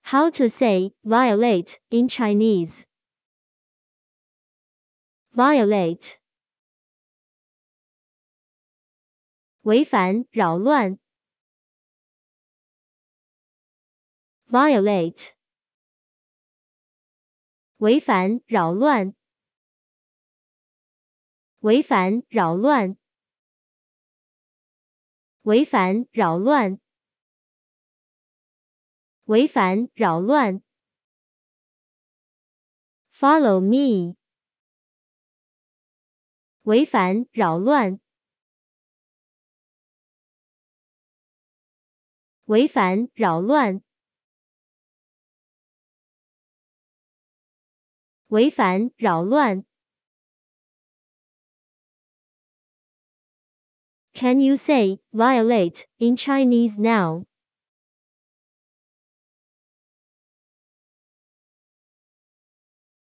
How to say violate in Chinese? Violate. 违反、扰乱。Violate. 违反、扰乱。违反、扰乱。违反、扰乱。违反、扰乱。Follow me. 违反、扰乱。违反、扰乱。违反、扰乱。Can you say violate in Chinese now?